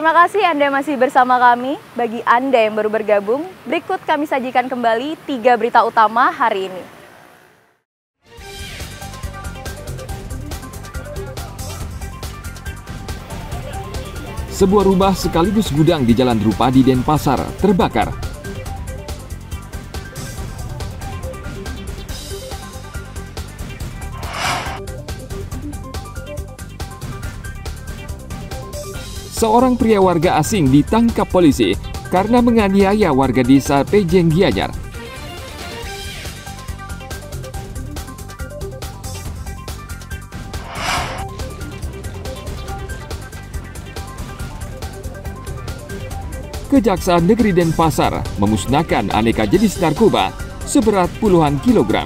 Terima kasih Anda masih bersama kami. Bagi Anda yang baru bergabung, berikut kami sajikan kembali 3 berita utama hari ini. Sebuah rumah sekaligus gudang di Jalan Drupadi, Denpasar terbakar. Seorang pria warga asing ditangkap polisi karena menganiaya warga desa Pejeng Gianyar. Kejaksaan Negeri Denpasar memusnahkan aneka jenis narkoba seberat puluhan kilogram.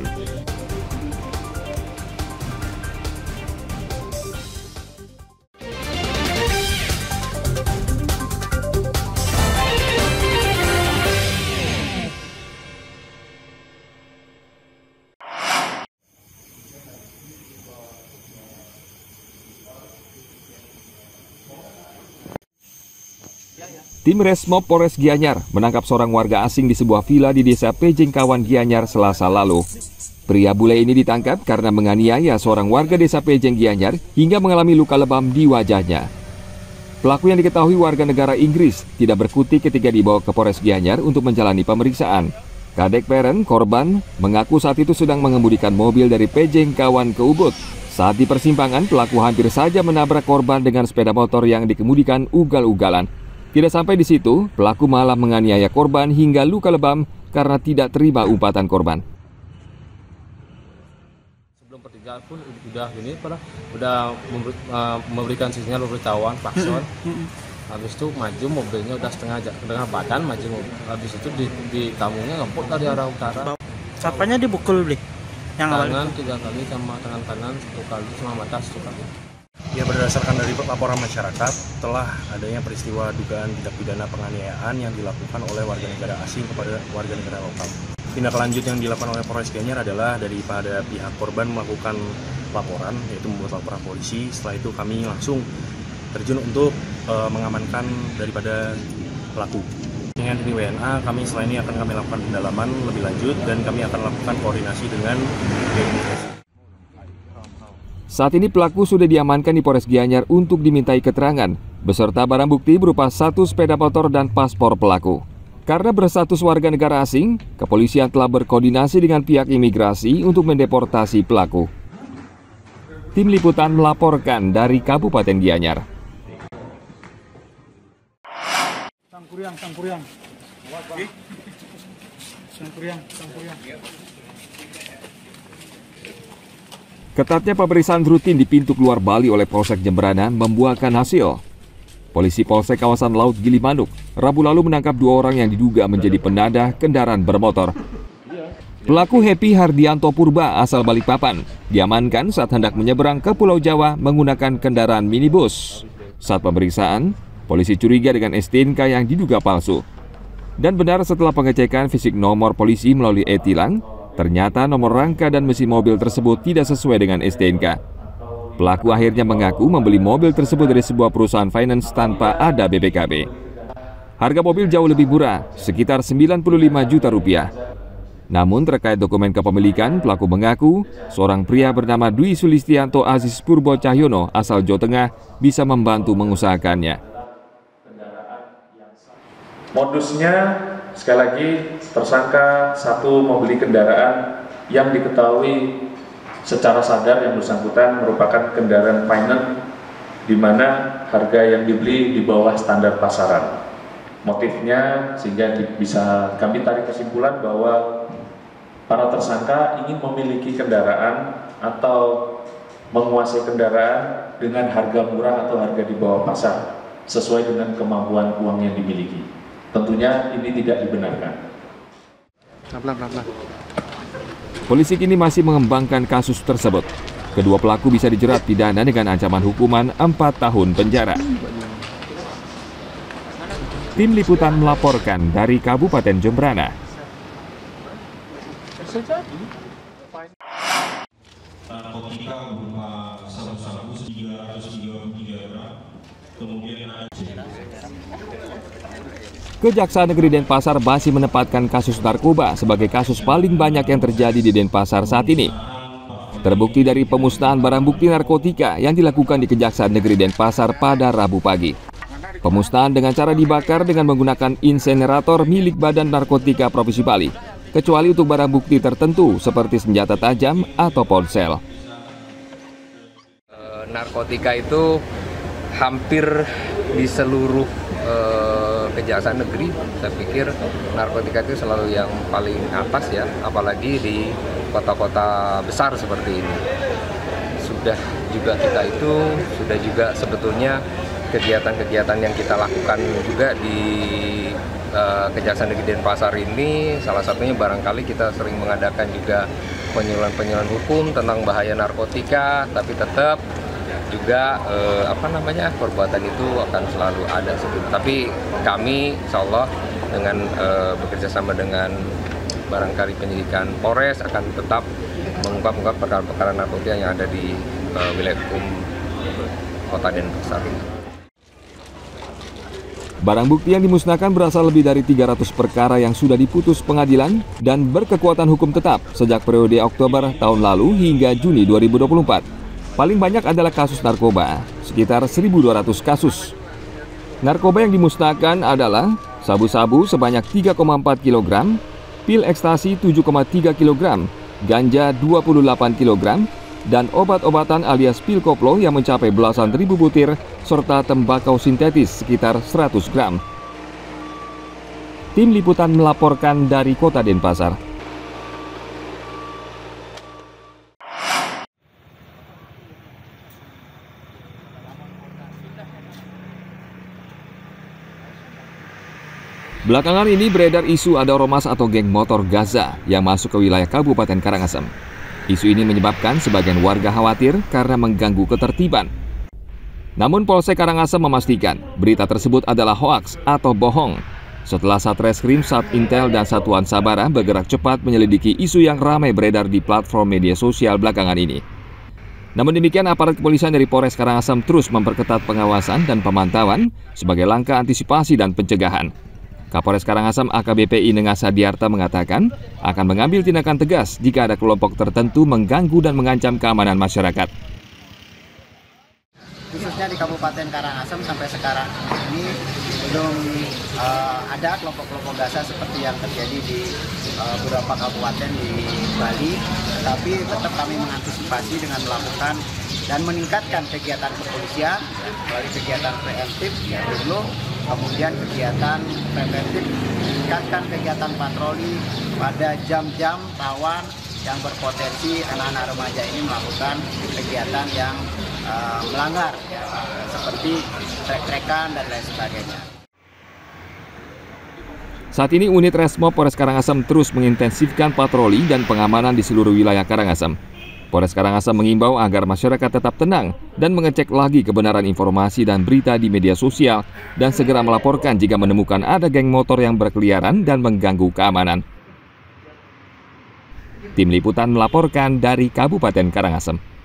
Tim Resmob Polres Gianyar menangkap seorang warga asing di sebuah villa di desa Pejengkawan Gianyar Selasa lalu. Pria bule ini ditangkap karena menganiaya seorang warga desa Pejeng Gianyar hingga mengalami luka lebam di wajahnya. Pelaku yang diketahui warga negara Inggris tidak berkutik ketika dibawa ke Polres Gianyar untuk menjalani pemeriksaan. Kadek Peren, korban, mengaku saat itu sedang mengemudikan mobil dari Pejengkawan ke Ubud. Saat di persimpangan, pelaku hampir saja menabrak korban dengan sepeda motor yang dikemudikan ugal-ugalan. Tidak sampai di situ, pelaku malah menganiaya korban hingga luka lebam karena tidak terima umpatan korban. Sebelum pertigaan pun udah memberikan sinyal pemberitahuan klakson. Habis itu maju mobilnya udah setengah badan maju mobil. Habis itu di kamunya ngemput dari arah utara. Sapanya dipukul beli? Yang tangan 3 kali sama tangan kanan 1 kali sama mata 1 kali. Ya, berdasarkan dari laporan masyarakat, telah adanya peristiwa dugaan tindak pidana penganiayaan yang dilakukan oleh warga negara asing kepada warga negara lokal. Tindak lanjut yang dilakukan oleh Polres Gianyar adalah daripada pihak korban melakukan laporan, yaitu membuat laporan polisi. Setelah itu kami langsung terjun untuk mengamankan daripada pelaku. Dengan dari WNA, kami setelah ini akan kami lakukan pendalaman lebih lanjut dan kami akan lakukan koordinasi dengan imigrasi. Saat ini pelaku sudah diamankan di Polres Gianyar untuk dimintai keterangan, beserta barang bukti berupa 1 sepeda motor dan paspor pelaku. Karena berstatus warga negara asing, kepolisian telah berkoordinasi dengan pihak imigrasi untuk mendeportasi pelaku. Tim Liputan melaporkan dari Kabupaten Gianyar. Sangkuriang. Ketatnya pemeriksaan rutin di pintu keluar Bali oleh Polsek Jembrana membuahkan hasil. Polisi Polsek kawasan Laut Gilimanuk Rabu lalu menangkap 2 orang yang diduga menjadi penadah kendaraan bermotor. Pelaku Happy Hardianto Purba asal Balikpapan diamankan saat hendak menyeberang ke Pulau Jawa menggunakan kendaraan minibus. Saat pemeriksaan, polisi curiga dengan STNK yang diduga palsu. Dan benar setelah pengecekan fisik nomor polisi melalui e-tilang, ternyata nomor rangka dan mesin mobil tersebut tidak sesuai dengan STNK. Pelaku akhirnya mengaku membeli mobil tersebut dari sebuah perusahaan finance tanpa ada BPKB. Harga mobil jauh lebih murah, sekitar 95 juta rupiah. Namun terkait dokumen kepemilikan, pelaku mengaku seorang pria bernama Dwi Sulistianto Aziz Purbo Cahyono asal Jawa Tengah bisa membantu mengusahakannya. Modusnya sekali lagi tersangka satu membeli kendaraan yang diketahui secara sadar yang bersangkutan merupakan kendaraan finance di mana harga yang dibeli di bawah standar pasaran. Motifnya sehingga bisa kami tarik kesimpulan bahwa para tersangka ingin memiliki kendaraan atau menguasai kendaraan dengan harga murah atau harga di bawah pasar sesuai dengan kemampuan uang yang dimiliki. Tentunya ini tidak dibenarkan. Polisi kini masih mengembangkan kasus tersebut. Kedua pelaku bisa dijerat pidana dengan ancaman hukuman 4 tahun penjara. Tim Liputan melaporkan dari Kabupaten Jembrana. Narkotika berupa sabu-sabu 333 gram, kemudian ada Kejaksaan Negeri Denpasar masih menempatkan kasus narkoba sebagai kasus paling banyak yang terjadi di Denpasar saat ini. Terbukti dari pemusnahan barang bukti narkotika yang dilakukan di Kejaksaan Negeri Denpasar pada Rabu pagi. Pemusnahan dengan cara dibakar dengan menggunakan insenerator milik Badan Narkotika Provinsi Bali, kecuali untuk barang bukti tertentu seperti senjata tajam atau ponsel. Narkotika itu hampir di seluruh kejaksaan negeri, saya pikir narkotika itu selalu yang paling atas ya, apalagi di kota-kota besar seperti ini. Sudah juga sebetulnya kegiatan-kegiatan yang kita lakukan juga di Kejaksaan Negeri Denpasar ini, salah satunya barangkali kita sering mengadakan juga penyuluhan hukum tentang bahaya narkotika, tapi tetap juga perbuatan itu akan selalu ada. Tapi kami insya Allah dengan bekerja sama dengan barangkali penyidikan Polres akan tetap mengungkap perkara-perkara narkotika yang ada di wilayah hukum Kota Denpasar ini. Barang bukti yang dimusnahkan berasal lebih dari 300 perkara yang sudah diputus pengadilan dan berkekuatan hukum tetap sejak periode Oktober tahun lalu hingga Juni 2024. Paling banyak adalah kasus narkoba, sekitar 1.200 kasus. Narkoba yang dimusnahkan adalah sabu-sabu sebanyak 3,4 kg, pil ekstasi 7,3 kg, ganja 28 kg, dan obat-obatan alias pil koplo yang mencapai belasan ribu butir, serta tembakau sintetis sekitar 100 gram. Tim Liputan melaporkan dari Kota Denpasar. Belakangan ini beredar isu ada ormas atau geng motor Gaza yang masuk ke wilayah Kabupaten Karangasem. Isu ini menyebabkan sebagian warga khawatir karena mengganggu ketertiban. Namun Polsek Karangasem memastikan berita tersebut adalah hoaks atau bohong. Setelah Satreskrim, Satintel, dan Satuan Sabara bergerak cepat menyelidiki isu yang ramai beredar di platform media sosial belakangan ini. Namun demikian, aparat kepolisian dari Polres Karangasem terus memperketat pengawasan dan pemantauan sebagai langkah antisipasi dan pencegahan. Kapolres Karangasem AKBP Inenga Sadiarta mengatakan akan mengambil tindakan tegas jika ada kelompok tertentu mengganggu dan mengancam keamanan masyarakat. Khususnya di Kabupaten Karangasem sampai sekarang ini belum ada kelompok-kelompok Gaza seperti yang terjadi di beberapa kabupaten di Bali, tapi tetap kami mengantisipasi dengan melakukan dan meningkatkan kegiatan kepolisian melalui kegiatan preemptif yang dulu, kemudian kegiatan preventif, meningkatkan kegiatan patroli pada jam-jam rawan yang berpotensi anak-anak remaja ini melakukan kegiatan yang melanggar, ya, seperti trek-trekan dan lain sebagainya. Saat ini unit Resmob Polres Karangasem terus mengintensifkan patroli dan pengamanan di seluruh wilayah Karangasem. Polres Karangasem mengimbau agar masyarakat tetap tenang dan mengecek lagi kebenaran informasi dan berita di media sosial dan segera melaporkan jika menemukan ada geng motor yang berkeliaran dan mengganggu keamanan. Tim Liputan melaporkan dari Kabupaten Karangasem.